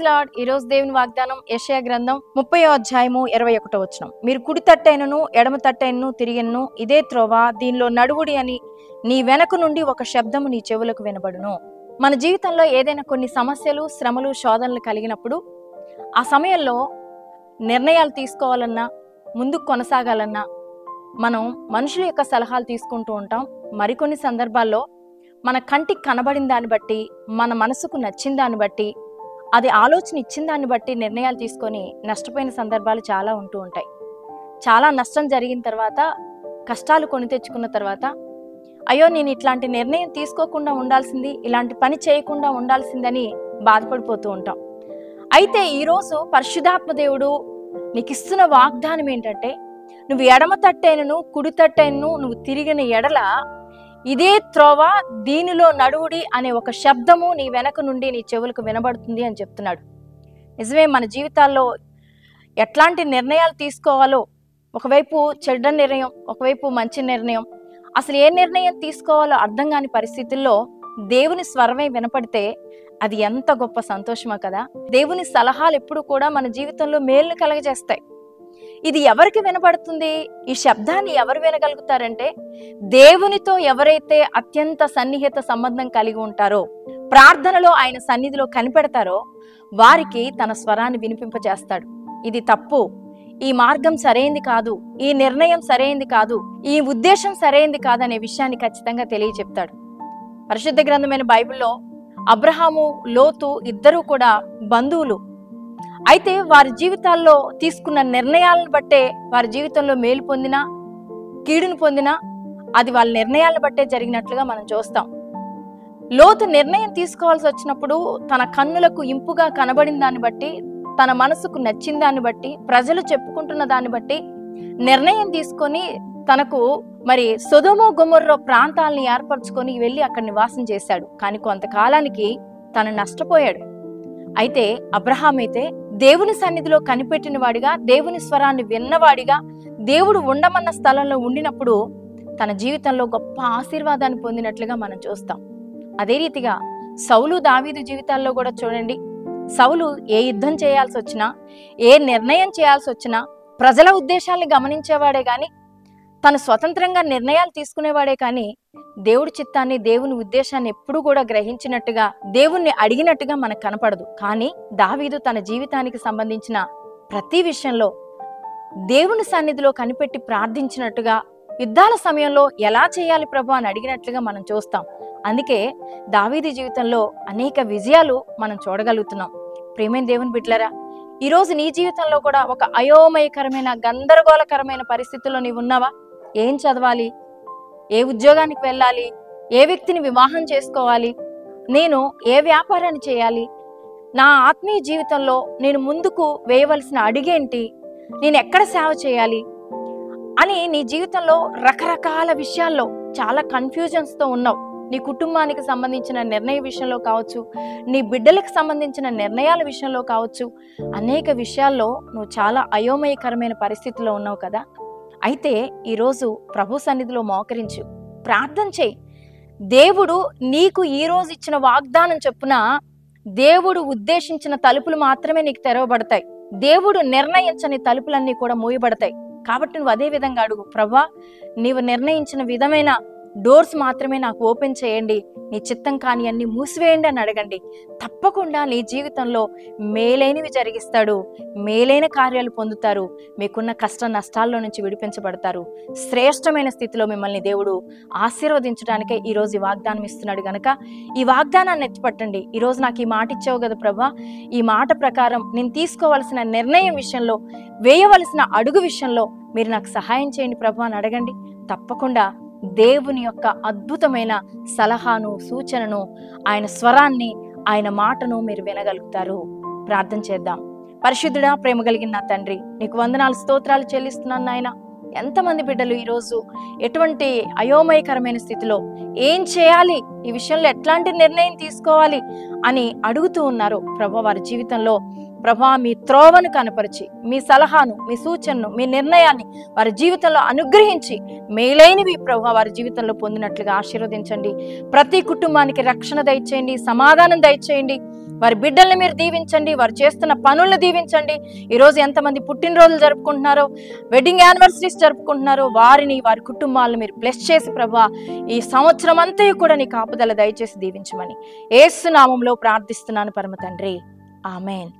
Lord. ఈ రోజు దేవుని వాగ్దానం యెషయా గ్రంథం 30వ అధ్యాయము 21వ వచనం. మీరు కుడి తట్టైనను ఎడమ తట్టైనను తిరిగినను ఇదే త్రోవ, దీనిలో నడువుడి అని నీ వెనక నుండి ఒక శబ్దము నీ చెవులకు వినబడును. మన జీవితంలో ఏదైనా కొన్ని సమస్యలు, శ్రమలు, శోధనలు కలిగినప్పుడు ఆ సమయంలో నిర్ణయాలు తీసుకోవాలన్నా, ముందుకు కొనసాగాలన్నా మనం మనుషుల యొక్క సలహాలు తీసుకుంటూ ఉంటాం. మరికొన్ని సందర్భాల్లో మన కంటికి కనబడిన దాన్ని బట్టి, మన మనసుకు నచ్చిన దాన్ని బట్టి, అది ఆలోచన ఇచ్చిన దాన్ని బట్టి నిర్ణయాలు తీసుకొని నష్టపోయిన సందర్భాలు చాలా ఉంటూ ఉంటాయి. చాలా నష్టం జరిగిన తర్వాత, కష్టాలు కొని తెచ్చుకున్న తర్వాత, అయ్యో నేను ఇట్లాంటి నిర్ణయం తీసుకోకుండా ఉండాల్సింది, ఇలాంటి పని చేయకుండా ఉండాల్సిందని బాధపడిపోతూ ఉంటాం. అయితే ఈరోజు పరిశుద్ధాత్మ దేవుడు నీకు ఇస్తున్న వాగ్దానం ఏంటంటే, నువ్వు ఎడమ తట్టైనను కుడి తట్టైనను నువ్వు తిరిగిన ఎడల ఇదే త్రోవ, దీనిలో నడువుడి అనే ఒక శబ్దము నీ వెనక నుండి నీ చెవులకు వినబడుతుంది అని చెప్తున్నాడు. నిజమే, మన జీవితాల్లో ఎట్లాంటి నిర్ణయాలు తీసుకోవాలో, ఒకవైపు చెడ్డ నిర్ణయం, ఒకవైపు మంచి నిర్ణయం, అసలు ఏ నిర్ణయం తీసుకోవాలో అర్థం కాని పరిస్థితుల్లో దేవుని స్వరమే వినపడితే అది ఎంత గొప్ప సంతోషమా కదా. దేవుని సలహాలు ఎప్పుడు కూడా మన జీవితంలో మేలును కలగజేస్తాయి. ఇది ఎవరికి వినపడుతుంది? ఈ శబ్దాన్ని ఎవరు వినగలుగుతారంటే, దేవునితో ఎవరైతే అత్యంత సన్నిహిత సంబంధం కలిగి ఉంటారో, ప్రార్థనలో ఆయన సన్నిధిలో కనిపెడతారో వారికి తన స్వరాన్ని వినిపింపజేస్తాడు. ఇది తప్పు, ఈ మార్గం సరైంది కాదు, ఈ నిర్ణయం సరైంది కాదు, ఈ ఉద్దేశం సరైంది కాదు అనే విషయాన్ని ఖచ్చితంగా తెలియచెప్తాడు. పరిశుద్ధ గ్రంథమైన బైబిల్లో అబ్రహాము, లోతు ఇద్దరూ కూడా బంధువులు. అయితే వారి జీవితాల్లో తీసుకున్న నిర్ణయాలను బట్టే వారి జీవితంలో మేలు పొందినా, కీడును పొందినా అది వాళ్ళ నిర్ణయాలను బట్టే జరిగినట్లుగా మనం చూస్తాం. లోతు నిర్ణయం తీసుకోవాల్సి వచ్చినప్పుడు తన కన్నులకు ఇంపుగా కనబడిన దాన్ని బట్టి, తన మనసుకు నచ్చిన దాన్ని బట్టి, ప్రజలు చెప్పుకుంటున్న దాన్ని బట్టి నిర్ణయం తీసుకొని తనకు సొదొమ గొమొర్రా ప్రాంతాలని ఏర్పరచుకొని వెళ్ళి అక్కడ నివాసం చేశాడు. కానీ కొంతకాలానికి తను నష్టపోయాడు. అయితే అబ్రహాం అయితే దేవుని సన్నిధిలో కనిపెట్టిన వాడిగా, దేవుని స్వరాన్ని విన్నవాడిగా, దేవుడు ఉండమన్న స్థలంలో ఉండినప్పుడు తన జీవితంలో గొప్ప ఆశీర్వాదాన్ని పొందినట్లుగా మనం చూస్తాం. అదే రీతిగా సౌలు, దావీదు జీవితాల్లో కూడా చూడండి. సౌలు ఏ యుద్ధం చేయాల్సి వచ్చినా, ఏ నిర్ణయం చేయాల్సి వచ్చినా ప్రజల ఉద్దేశాల్ని గమనించేవాడే గాని, తను స్వతంత్రంగా నిర్ణయాలు తీసుకునేవాడే కానీ దేవుడి చిత్తాన్ని, దేవుని ఉద్దేశాన్ని ఎప్పుడూ కూడా గ్రహించినట్టుగా, దేవుణ్ణి అడిగినట్టుగా మనకు కనపడదు. కానీ దావీదు తన జీవితానికి సంబంధించిన ప్రతి విషయంలో దేవుని సన్నిధిలో కనిపెట్టి ప్రార్థించినట్టుగా, యుద్ధాల సమయంలో ఎలా చేయాలి ప్రభు అని అడిగినట్లుగా మనం చూస్తాం. అందుకే దావీదు జీవితంలో అనేక విజయాలు మనం చూడగలుగుతున్నాం. ప్రియమైన దేవుని బిడ్డలారా, ఈరోజు నీ జీవితంలో కూడా ఒక అయోమయకరమైన, గందరగోళకరమైన పరిస్థితుల్లో నీవు ఉన్నావా? ఏం చదవాలి, ఏ ఉద్యోగానికి వెళ్ళాలి, ఏ వ్యక్తిని వివాహం చేసుకోవాలి, నేను ఏ వ్యాపారాన్ని చేయాలి, నా ఆత్మీయ జీవితంలో నేను ముందుకు వేయవలసిన అడుగేంటి, నేను ఎక్కడ సేవ చేయాలి అని నీ జీవితంలో రకరకాల విషయాల్లో చాలా కన్ఫ్యూజన్స్తో ఉన్నావు. నీ కుటుంబానికి సంబంధించిన నిర్ణయ విషయంలో కావచ్చు, నీ బిడ్డలకు సంబంధించిన నిర్ణయాల విషయంలో కావచ్చు, అనేక విషయాల్లో నువ్వు చాలా అయోమయకరమైన పరిస్థితిలో ఉన్నావు కదా. అయితే ఈరోజు ప్రభు సన్నిధిలో మోకరించు, ప్రార్థన చేయి. దేవుడు నీకు ఈరోజు ఇచ్చిన వాగ్దానం చొప్పున దేవుడు ఉద్దేశించిన తలుపులు మాత్రమే నీకు తెరవబడతాయి. దేవుడు నిర్ణయించని తలుపులన్నీ కూడా మూయబడతాయి. కాబట్టి నువ్వు అదే విధంగా అడుగు, ప్రభువా నీవు నిర్ణయించిన విధమైన డోర్స్ మాత్రమే నాకు ఓపెన్ చేయండి, నీ చిత్తం కాని అన్ని మూసివేయండి అని అడగండి. తప్పకుండా నీ జీవితంలో మేలైనవి జరిగిస్తాడు, మేలైన కార్యాలు పొందుతారు, మీకున్న కష్ట నష్టాల్లో నుంచి విడిపించబడతారు. శ్రేష్టమైన స్థితిలో మిమ్మల్ని దేవుడు ఆశీర్వదించడానికే ఈరోజు ఈ వాగ్దానం ఇస్తున్నాడు గనక ఈ వాగ్దానాన్ని ఎత్తిపట్టండి. ఈరోజు నాకు ఈ మాట ఇచ్చావు కదా ప్రభా, ఈ మాట ప్రకారం నేను తీసుకోవాల్సిన నిర్ణయం విషయంలో, వేయవలసిన అడుగు విషయంలో మీరు నాకు సహాయం చేయండి ప్రభా అని అడగండి. తప్పకుండా దేవుని యొక్క అద్భుతమైన సలహాను, సూచనను, ఆయన స్వరాన్ని, ఆయన మాటను మీరు వినగలుగుతారు. ప్రార్థన చేద్దాం. పరిశుద్ధుడా, ప్రేమ కలిగిన నా తండ్రి, నీకు వందనాలు, స్తోత్రాలు చెల్లిస్తున్నాను నాయన. ఎంతమంది బిడ్డలు ఈరోజు ఎటువంటి అయోమయకరమైన స్థితిలో ఏం చేయాలి, ఈ విషయంలో ఎట్లాంటి నిర్ణయం తీసుకోవాలి అని అడుగుతూ ఉన్నారు ప్రభా. వారి జీవితంలో ప్రభా మీ త్రోవను కనపరిచి, మీ సలహాను, మీ సూచనను, మీ నిర్ణయాన్ని వారి జీవితంలో అనుగ్రహించి మేలైనవి ప్రభా వారి జీవితంలో పొందినట్లుగా ఆశీర్వదించండి. ప్రతి కుటుంబానికి రక్షణ దయచేయండి, సమాధానం దయచేయండి. వారి బిడ్డల్ని మీరు దీవించండి, వారు చేస్తున్న పనులను దీవించండి. ఈరోజు ఎంతమంది పుట్టినరోజులు జరుపుకుంటున్నారో, వెడ్డింగ్ యానివర్సరీస్ జరుపుకుంటున్నారో వారిని, వారి కుటుంబాలను మీరు బ్లెస్ చేసి ప్రభువా ఈ సంవత్సరం అంతా కూడా నీ కాపుదల దయచేసి దీవించమని యేసు నామములో ప్రార్థిస్తున్నాను పరమ తండ్రి. ఆమేన్.